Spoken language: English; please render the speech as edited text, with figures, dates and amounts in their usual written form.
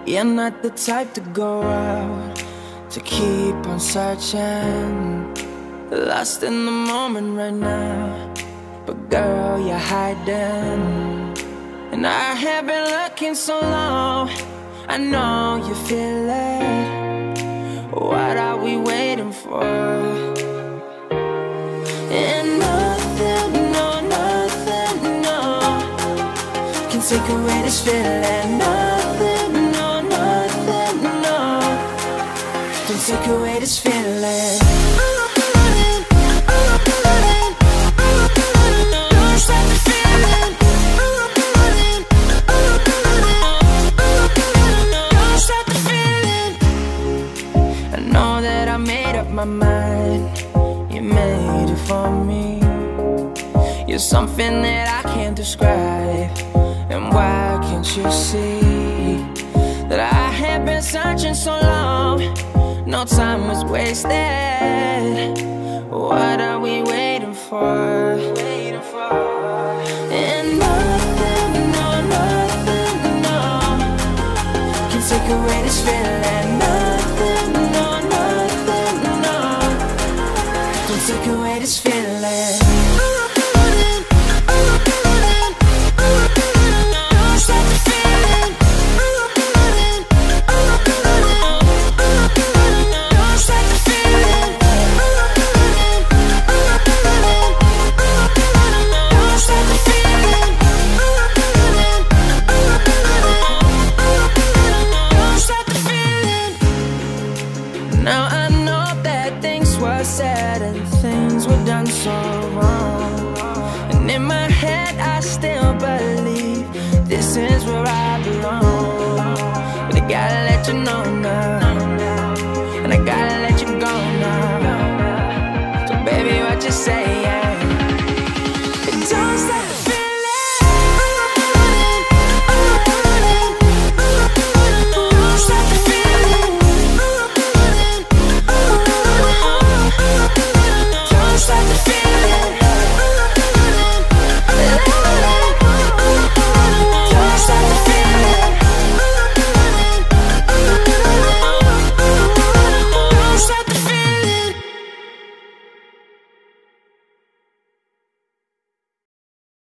You're not the type to go out, to keep on searching, lost in the moment right now. But girl, you're hiding, and I have been looking so long. I know you feel it. What are we waiting for? And nothing, no, nothing, no, can take away this feeling. Nothing, no, nothing, no, can take away this feeling. My mind, you made it for me. You're something that I can't describe. And why can't you see that I have been searching so long? No time was wasted. What are we waiting for? And nothing, no, nothing, no, can take away this feeling. Nothing, no, nothing, no, can take away this feeling. Now I know that things were said and things were done so wrong, and in my head I still believe this is where I